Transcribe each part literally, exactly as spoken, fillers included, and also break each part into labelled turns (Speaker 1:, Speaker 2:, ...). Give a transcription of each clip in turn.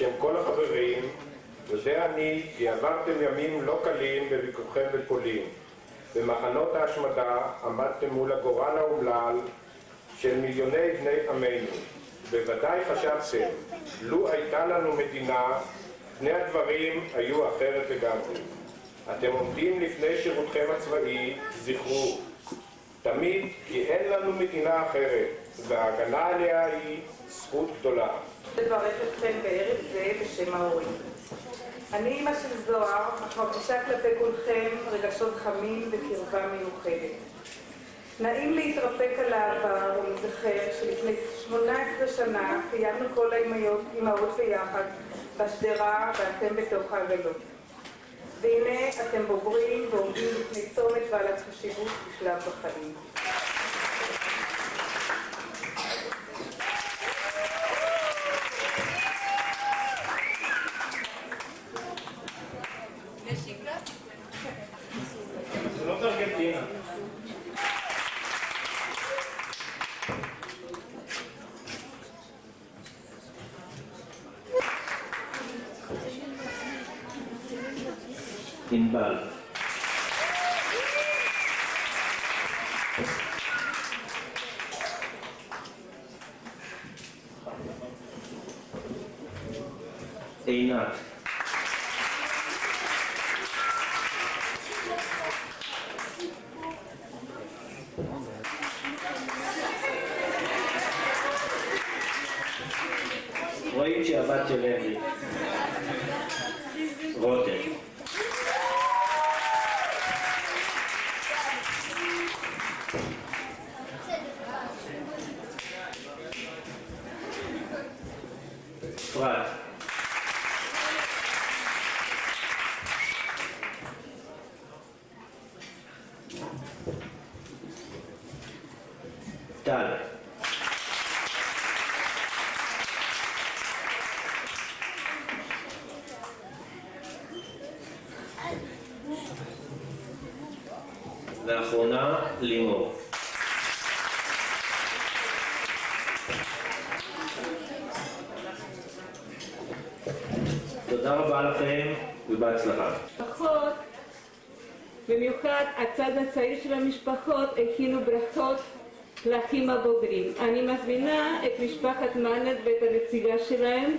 Speaker 1: בשם כל החברים, יודע אני כי עברתם ימים לא קלים בביקורכם בפולין. במחנות ההשמדה עמדתם מול הגורל האומלל של מיליוני בני עמנו. בוודאי חשבתם, לו הייתה לנו מדינה, פני הדברים היו אחרת לגמרי. אתם עומדים לפני שירותכם הצבאי, זכרו, תמיד כי אין לנו מדינה אחרת, וההגנה עליה היא זכות גדולה.
Speaker 2: לברך אתכם בערב זה בשם ההורים. אני אמא של זוהר, אך מרגישה כלפי כולכם רגשות חמים וקרבה מיוחדת. נעים להתרפק על העבר ולזכר שלפני שמונה עשרה שנה קיימנו כל האימהות ביחד בשדרה ואתם בתוך העגלות. והנה אתם בוגרים ועומדים לפני צומת בעלת חשיבות בשלב בחיים.
Speaker 1: זה לא בארגנטינה.
Speaker 3: ענבל. עינת. רואים שהבת של לוי. רותם. אפרת. טל. ואחרונה, לימור. תודה רבה לכם ובהצלחה.
Speaker 4: ברכות, במיוחד הצד הצעיר של המשפחות הכינו ברכות לאחים הבוגרים. אני מזמינה את משפחת מנד ואת הנציגה שלהם.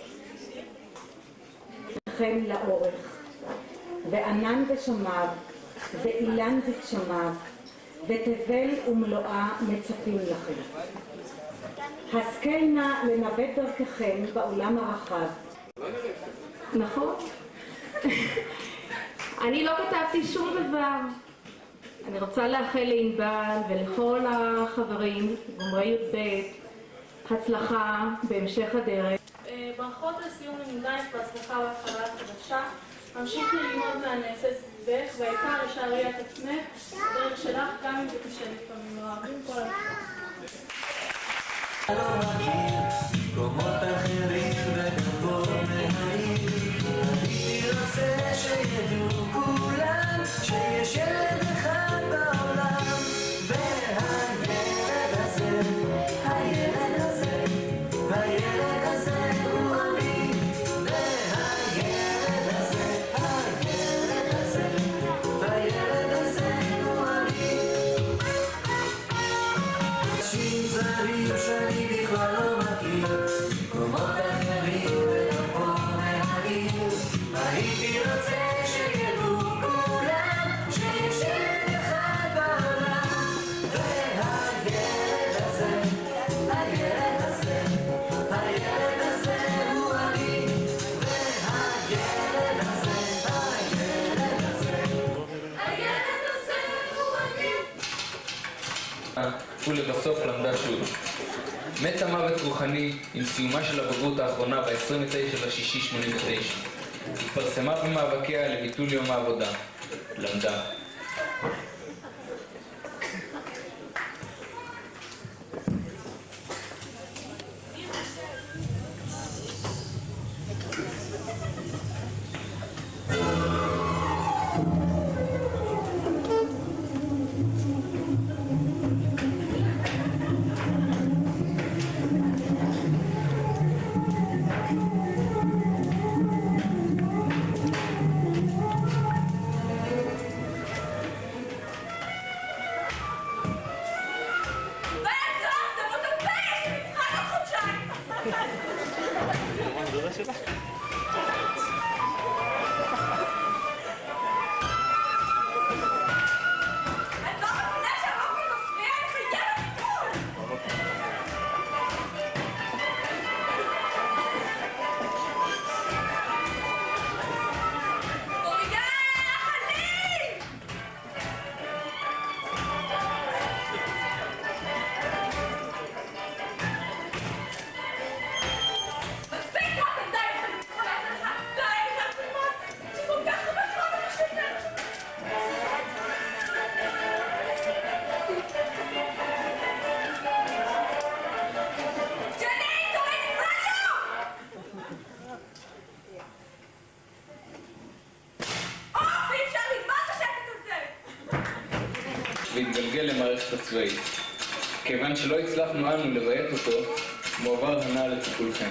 Speaker 5: לכם לאורך, וענן ושמיו, ואילן וגשמיו, ותבל ומלואה מצפים לכם. השכל נא לנווט דרככם בעולם הרחב.
Speaker 4: נכון? אני לא כתבתי שום דבר. אני רוצה לאחל לענבל ולכל החברים, גומרי י"ב, הצלחה בהמשך הדרך.
Speaker 6: ברכות לסיום לימודייך והצלחה בהתחלה החדשה. המשיכי ללמוד מהנעשה סביבך, והעיקר ישארי את עצמך, הדרך שלך, גם אם זה קשה לפעמים, אוהבים כל
Speaker 7: לא מכיר קומות אחרים וגם פה מהעיר. הייתי רוצה שידעו כולם שיש ילד אחד בעולם, והילד הזה, הילד הזה, הילד הזה הוא אני, והילד הזה, הילד הזה, הילד הזה הוא אני. אנשים זרים שאני בכלל לא מכיר, קומות אחרים וגם פה מהעיר. הייתי רוצה שידעו כולם שיש ילד אחד בעולם, והילד הזה, הילד הזה, הילד הזה הוא אני, והילד הזה, הילד הזה, הילד הזה הוא אני.
Speaker 8: ולבסוף למדה שוב. מתה מוות רוחני עם סיומה של הבגרות האחרונה ב-עשרים ותשעה לשישי שמונים ותשע. התפרסמה במאבקיה לביטול יום העבודה. למדה. יגיע למערכת הצבאית. כיוון שלא הצלחנו אנו לביית אותו, מועבר הנ"ל לטיפולכם.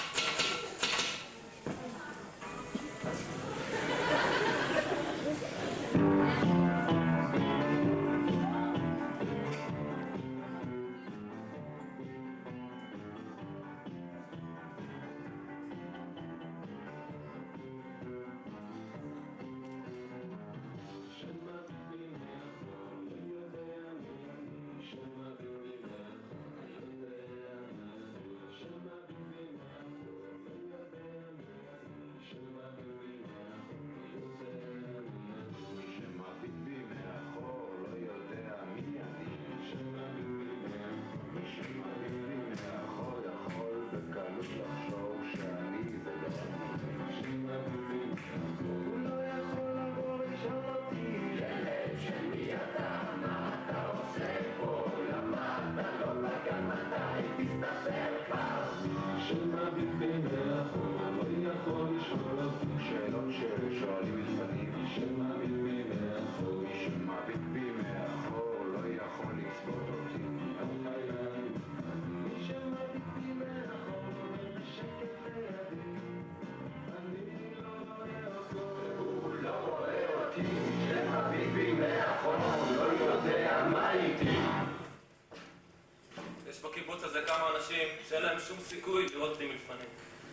Speaker 9: יש בקיבוץ הזה כמה אנשים שאין להם שום סיכוי לראות אותי מלפנים.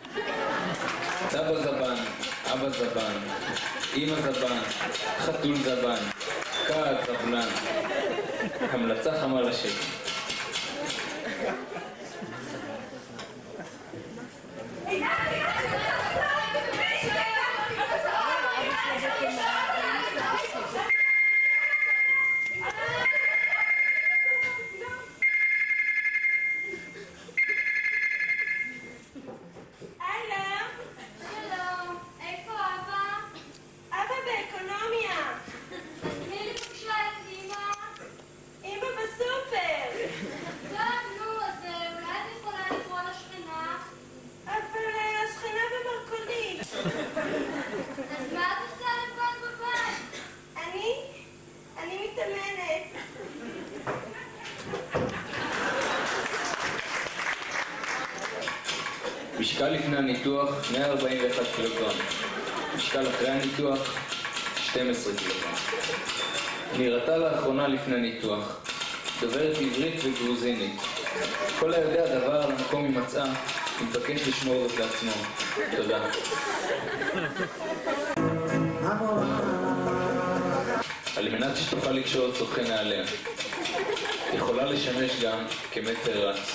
Speaker 8: סבא זבן, אבא זבן, אמא זבן, חתול זבן, כעד זבלן. המלצה חמה לשם. משקל לפני הניתוח מאה ארבעים ואחד קילוגרם, משקל אחרי הניתוח שתים עשרה קילוגרם. נראתה לאחרונה לפני הניתוח, דוברת עברית וגרוזינית. כל היודע דבר על המקום היא מצאה, מתבקש לשמור זאת לעצמו. תודה. על מנת שתוכל לקשור את צורכי נעליה. יכולה לשמש גם כמטר רץ.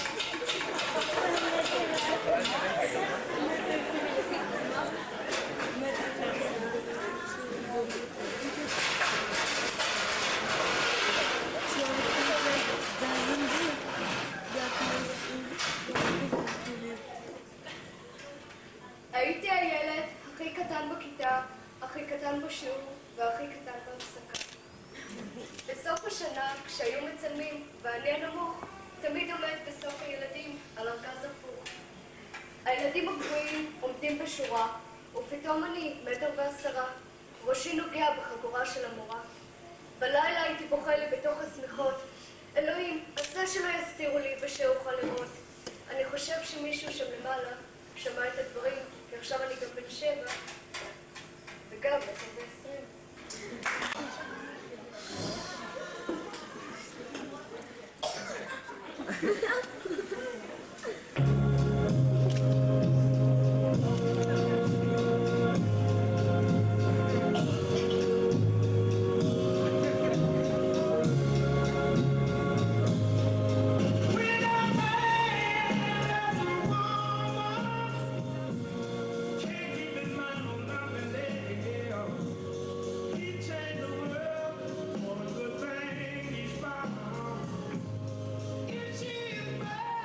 Speaker 10: הייתי הילד הכי קטן בכיתה, הכי קטן בשיעור והכי קטן בהפסקה. בסוף השנה, כשהיו מצלמים ואני הנמוך, תמיד עומד בסוף הילדים על ארגז הפוך. הילדים הגבוהים עומדים בשורה, ופתאום אני מטר ועשרה, ראשי נוגע בחגורה של המורה. בלילה הייתי בוכה לי בתוך השמיכות. אלוהים, עשה שלא יסתירו לי ושאוכל לראות. אני חושב שמישהו שם למעלה שמע את הדברים, כי עכשיו אני גם בן שבע, וגם מטר ועשרים.
Speaker 7: It's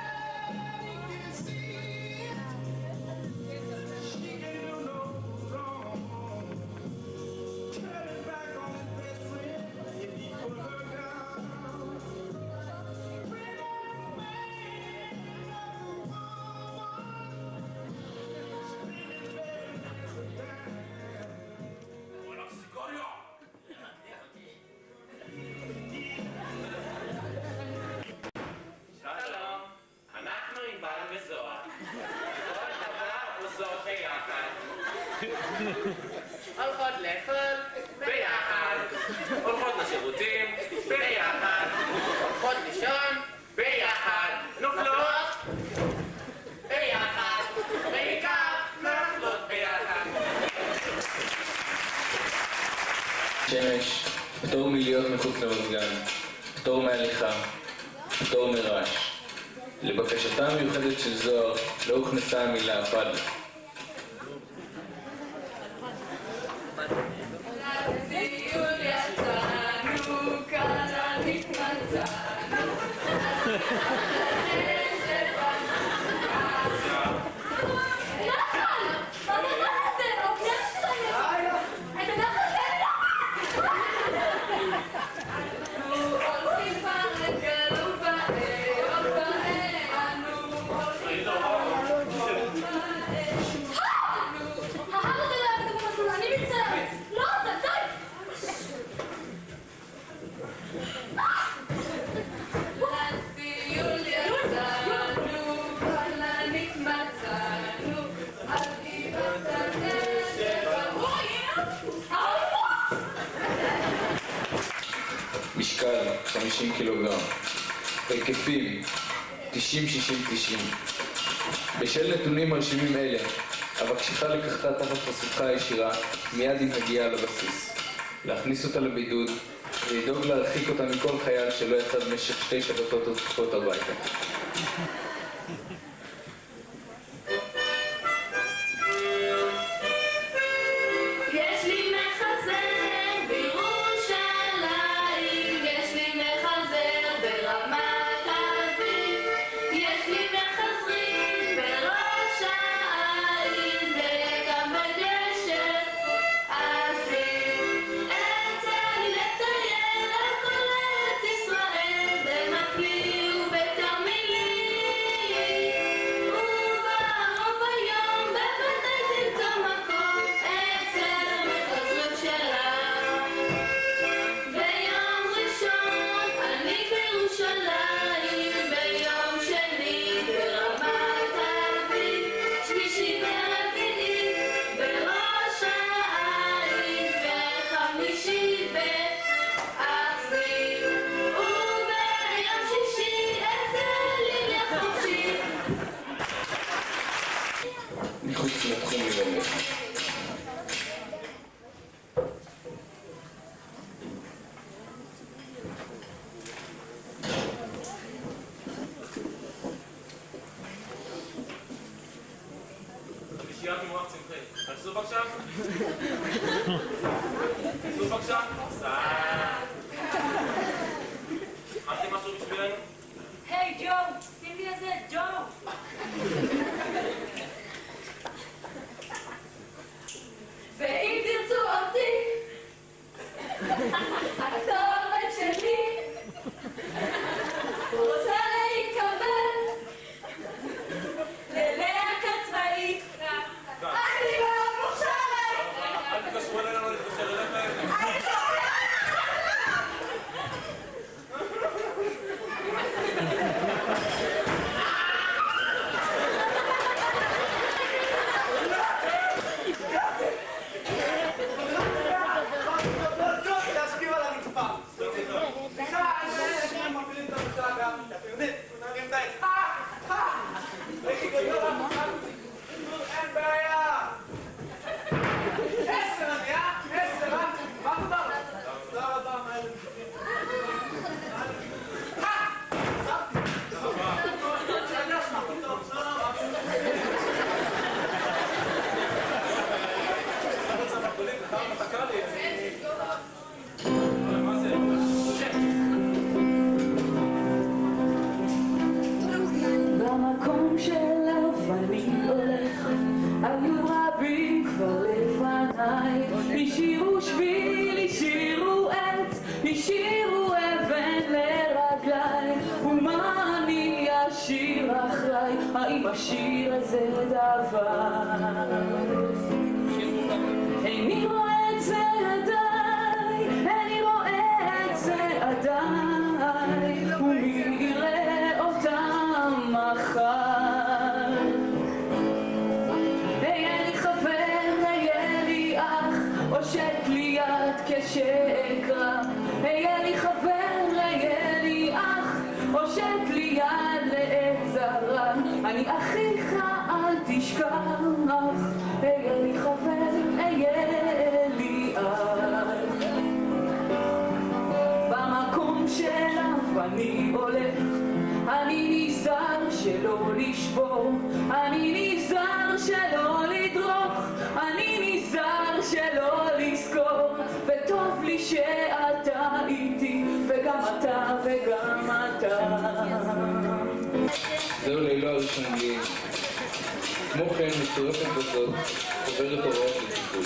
Speaker 9: הולכות לאכול ביחד, הולכות לשירותים ביחד, הולכות לישון ביחד, נופלות ביחד, בעיקר נופלות ביחד.
Speaker 8: שמש, פטור מלהיות מחוץ למזגן, פטור מהליכה, פטור מרעש. לבקשתה המיוחדת של זוהר לא הוכנסה המילה פד. משקל חמישים קילוגרם, היקפים תשעים שישים תשעים. בשל נתונים מרשימים אלה, אבקשך לקחתה תחת חסותך הישירה מיד עם הגיעה לבסיס, להכניס אותה לבידוד ולדאוג להרחיק אותה מכל חייל שלא יצא במשך שתי שבתות רצופות הביתה. מחוץ לתחום לגמרי.
Speaker 9: שלישיית ממוח צמחי. תעשו בבקשה? תעשו בבקשה? סעד. אמרתי משהו בשבילנו?
Speaker 6: היי ג'ו, שים לי איזה ג'ו. ואם תרצו אותי, הכתובת שלי רוצה להתקבל ללהקה צבאית. אני לא מוכשרת.
Speaker 9: אל תקשרו אלינו להתקשר אליך.
Speaker 11: השאירו שביל, השאירו עץ, השאירו אבן לרגליי, ומה אני אשאיר אחריי? האם אשאיר איזה דבר? איני רואה את זה עדיי, איני רואה את זה עדיי, ומי יראה אותם מחר? אין לי חבר, תשכח, היה לי חבר, היה לי אב. במקום שאליו אני הולך, אני נזהר שלא לשבור, אני נזהר שלא לדרוך, אני נזהר שלא לזכור, וטוב לי שאתה איתי, וגם אתה וגם אתה.
Speaker 8: זהו לילו הראשון לי. כמו כן, מצורפת בזאת, עוברת הוראות לטיפול.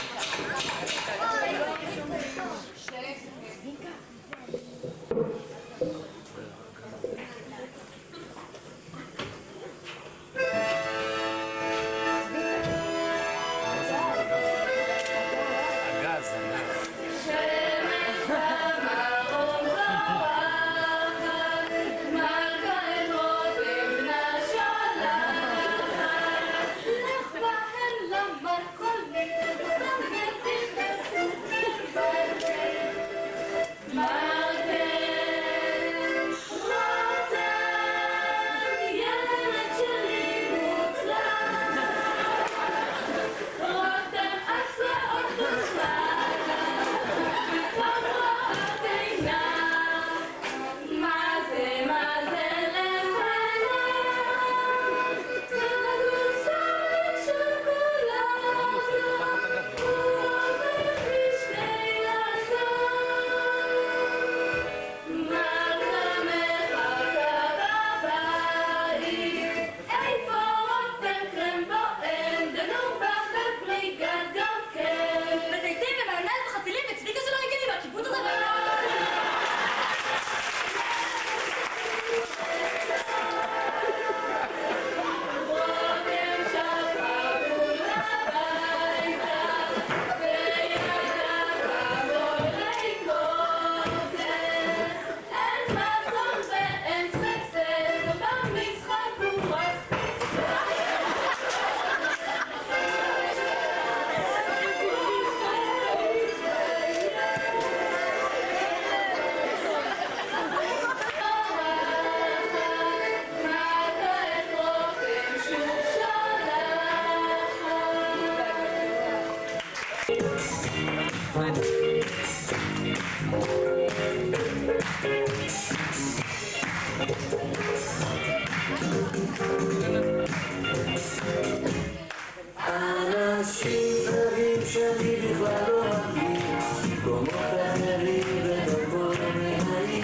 Speaker 7: אנשים זרים שאני בכלל לא מכיר, מקומות אחרים ודרכו מהעיר.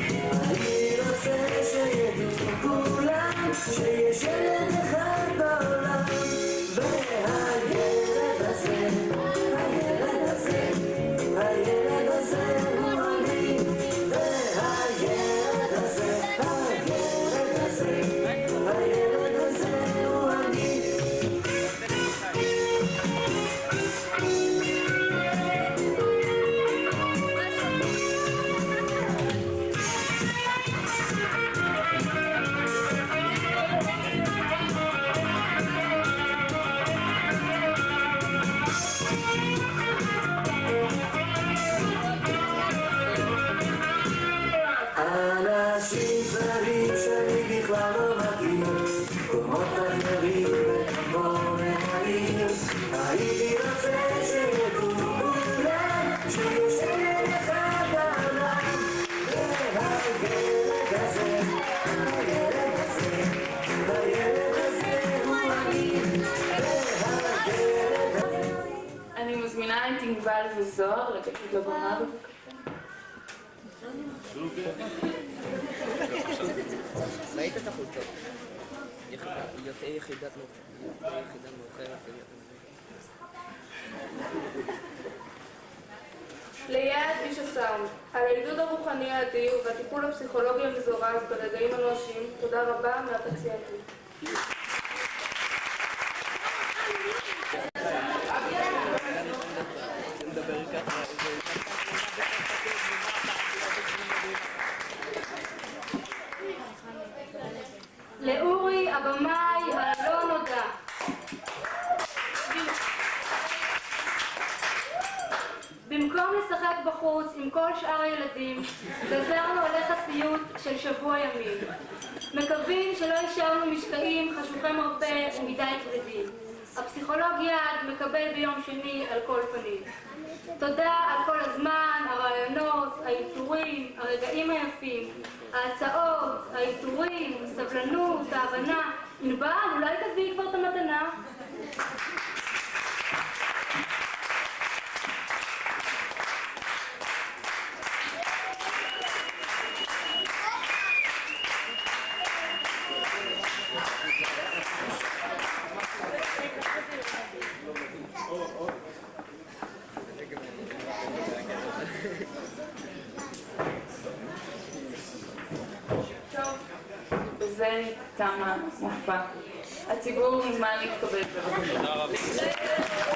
Speaker 7: אני רוצה שידעו כולם שיש ילד אחד בעולם, והילד הזה, הילד הזה, הילד הזה הוא אני, והילד הזה, הילד הזה, הילד הזה הוא אני. אנשים זרים שאני בכלל לא מכיר, מקומות אחרים ודרכו מהעיר. הייתי רוצה שידעו כולם שיש ילד אחד בעולם, והילד הזה, הילד הזה, הילד הזה הוא אני, והילד הזה.
Speaker 11: אני מזמינה את ענבל וזוהר לתת את הבמה בבקשה.
Speaker 12: ראית את החולצות? יוצאי יחידת מאוחרת.
Speaker 6: ליד איש הסאונד, על העידוד הרוחני האדיר והטיפול הפסיכולוגי המזורז ברגעים הנואשים, תודה רבה מהפציינטים. לאורי הבמאי הלא נודע. במקום לשחק בחוץ בחוץ עם כל שאר הילדים, גזרנו עליך סיוט של שבוע ימים. מקווים שלא השארנו משקעים חשוכי מרפא ומדי כבדים. הפסיכולוג יעד מקבל ביום שני על כל פנים. תודה על כל הזמן, הרעיונות, האיתורים, הרגעים היפים, ההצעות, האיתורים, הסבלנות, ההבנה. ענבל, אולי תביאי כבר את המתנה?
Speaker 11: בזה תם המופע. הציבור מוזמן להתקבל בבקשה.